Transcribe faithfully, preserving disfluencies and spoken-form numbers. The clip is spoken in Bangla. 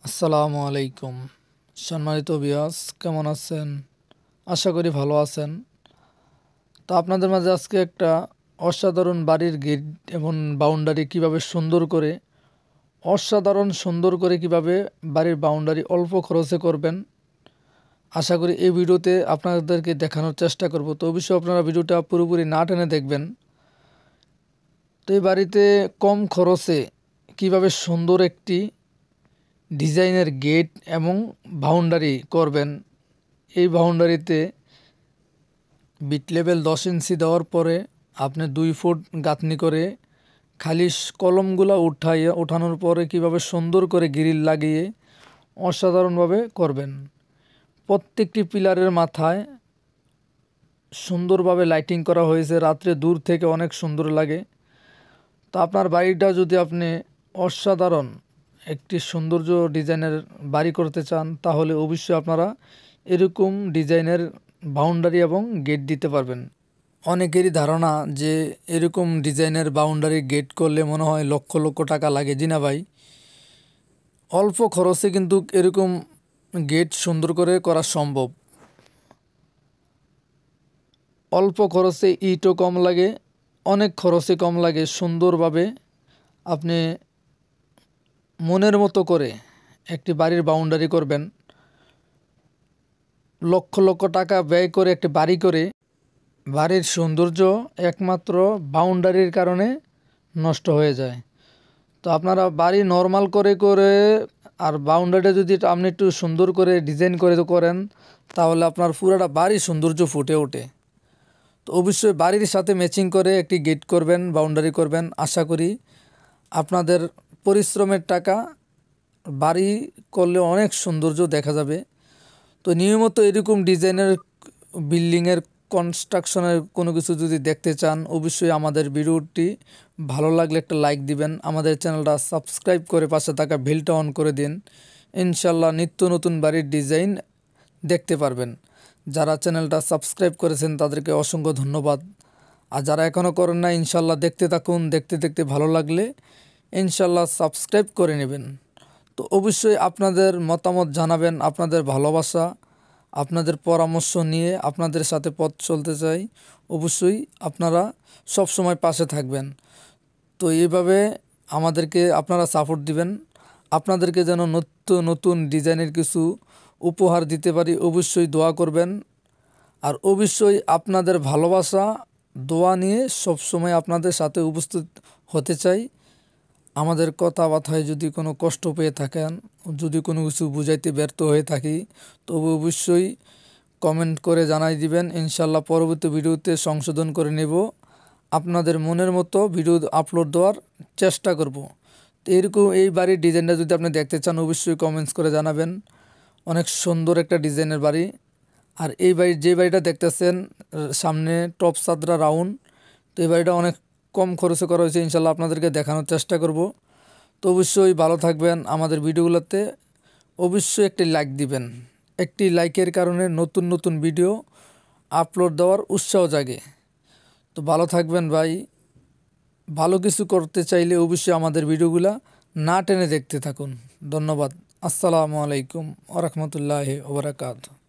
আসসালামু আলাইকুম। সম্মানিত ভিউয়ার্স, কেমন আছেন? আশা করি ভালো আছেন। তো আপনাদের মাঝে আজকে একটা অসাধারণ বাড়ির গেট এবং বাউন্ডারি কিভাবে সুন্দর করে অসাধারণ সুন্দর করে কিভাবে বাড়ির বাউন্ডারি অল্প খরচে করবেন, আশা করি এই ভিডিওতে আপনাদেরকে দেখানোর চেষ্টা করব। তো অবশ্যই আপনারা ভিডিওটা পুরোপুরি না টেনে দেখবেন। তো এই বাড়িতে কম খরচে কিভাবে সুন্দর একটি ডিজাইনের গেট এবং বাউন্ডারি করবেন। এই বাউন্ডারিতে বিট লেভেল দশ ইঞ্চি দেওয়ার পরে আপনি দুই ফুট গাঁথনি করে খালি কলমগুলো উঠাইয়ে ওঠানোর পরে কিভাবে সুন্দর করে গ্রিল লাগিয়ে অসাধারণভাবে করবেন। প্রত্যেকটি পিলারের মাথায় সুন্দরভাবে লাইটিং করা হয়েছে, রাত্রে দূর থেকে অনেক সুন্দর লাগে। তো আপনার বাড়িটা যদি আপনি অসাধারণ একটি সৌন্দর্য ডিজাইনের বাড়ি করতে চান, তাহলে অবশ্যই আপনারা এরকম ডিজাইনের বাউন্ডারি এবং গেট দিতে পারবেন। অনেকেরই ধারণা যে এরকম ডিজাইনের বাউন্ডারি গেট করলে মনে হয় লক্ষ লক্ষ টাকা লাগে। জি না ভাই, অল্প খরচে কিন্তু এরকম গেট সুন্দর করে করা সম্ভব। অল্প খরচে ইটও কম লাগে, অনেক খরচে কম লাগে। সুন্দরভাবে আপনি মনের মতো করে একটি বাড়ির বাউন্ডারি করবেন। লক্ষ লক্ষ টাকা ব্যয় করে একটি বাড়ি করে বাড়ির সৌন্দর্য একমাত্র বাউন্ডারির কারণে নষ্ট হয়ে যায়। তো আপনারা বাড়ি নর্মাল করে করে আর বাউন্ডারিটা যদি আপনি একটু সুন্দর করে ডিজাইন করে করেন, তাহলে আপনার পুরোটা বাড়ির সৌন্দর্য ফুটে ওঠে। তো অবশ্যই বাড়ির সাথে ম্যাচিং করে একটি গেট করবেন, বাউন্ডারি করবেন। আশা করি আপনাদের পরিশ্রমের টাকা বাড়ি করলে অনেক সৌন্দর্য দেখা যাবে। তো নিয়মিত এরকম ডিজাইনের বিল্ডিংয়ের কনস্ট্রাকশনের কোনো কিছু যদি দেখতে চান, অবশ্যই আমাদের ভিডিওটি ভালো লাগলে একটা লাইক দিবেন, আমাদের চ্যানেলটা সাবস্ক্রাইব করে পাশে থাকা বেলটা অন করে দিন। ইনশাল্লাহ নিত্য নতুন বাড়ির ডিজাইন দেখতে পারবেন। যারা চ্যানেলটা সাবস্ক্রাইব করেছেন তাদেরকে অসংখ্য ধন্যবাদ। আর যারা এখনও করেন না, ইনশাল্লাহ দেখতে থাকুন, দেখতে দেখতে ভালো লাগলে ইনশাল্লাহ সাবস্ক্রাইব করে নেবেন। তো অবশ্যই আপনাদের মতামত জানাবেন, আপনাদের ভালোবাসা, আপনাদের পরামর্শ নিয়ে আপনাদের সাথে পথ চলতে চাই। অবশ্যই আপনারা সব সময় পাশে থাকবেন। তো এইভাবে আমাদেরকে আপনারা সাপোর্ট দিবেন। আপনাদেরকে যেন নতুন নতুন ডিজাইনের কিছু উপহার দিতে পারি, অবশ্যই দোয়া করবেন। আর অবশ্যই আপনাদের ভালোবাসা দোয়া নিয়ে সব সময় আপনাদের সাথে উপস্থিত হতে চাই। আমাদের কথাবার্তায় যদি কোনো কষ্ট পেয়ে থাকেন, যদি কোনো কিছু বুঝাইতে ব্যর্থ হয়ে থাকি, তবে অবশ্যই কমেন্ট করে জানাই দিবেন। ইনশাল্লাহ পরবর্তী ভিডিওতে সংশোধন করে নেব, আপনাদের মনের মতো ভিডিও আপলোড দেওয়ার চেষ্টা করব। তো এরকম এই বাড়ির ডিজাইনটা যদি আপনি দেখতে চান, অবশ্যই কমেন্টস করে জানাবেন। অনেক সুন্দর একটা ডিজাইনের বাড়ি। আর এই বাড়ির যে বাড়িটা দেখতেছেন সামনে টপ সাদরা রাউন্ড, তো এই বাড়িটা অনেক কম খরচে করা হয়েছে। ইনশাল্লাহ আপনাদেরকে দেখানোর চেষ্টা করব। তো অবশ্যই ভালো থাকবেন। আমাদের ভিডিওগুলোতে অবশ্যই একটি লাইক দিবেন। একটি লাইকের কারণে নতুন নতুন ভিডিও আপলোড দেওয়ার উৎসাহ জাগে। তো ভালো থাকবেন ভাই। ভালো কিছু করতে চাইলে অবশ্যই আমাদের ভিডিওগুলো না টেনে দেখতে থাকুন। ধন্যবাদ। আসসালামু আলাইকুম ওয়া রাহমাতুল্লাহি ওয়া বারাকাতুহু।